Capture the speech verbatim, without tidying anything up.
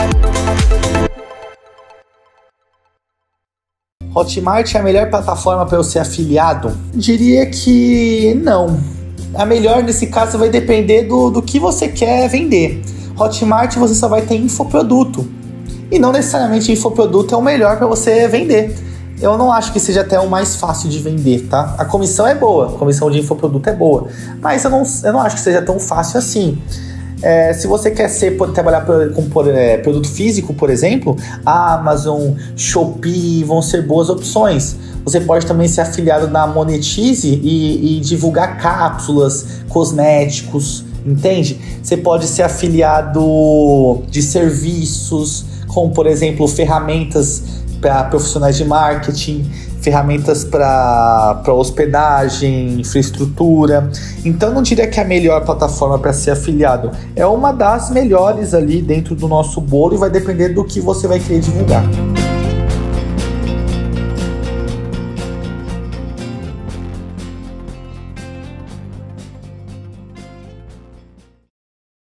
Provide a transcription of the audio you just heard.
Hotmart é a melhor plataforma para eu ser afiliado? Diria que não. A melhor nesse caso vai depender do, do que você quer vender. Hotmart você só vai ter infoproduto. E não necessariamente infoproduto é o melhor para você vender. Eu não acho que seja até o mais fácil de vender, tá? A comissão é boa, a comissão de infoproduto é boa. Mas eu não, eu não acho que seja tão fácil assim. É, se você quer ser, pode trabalhar com por, é, produto físico, por exemplo, a Amazon, Shopee vão ser boas opções. Você pode também ser afiliado na Monetize e, e divulgar cápsulas, cosméticos, entende? Você pode ser afiliado de serviços, como por exemplo ferramentas para profissionais de marketing, ferramentas para hospedagem, infraestrutura. Então, não diria que é a melhor plataforma para ser afiliado. É uma das melhores ali dentro do nosso bolo e vai depender do que você vai querer divulgar.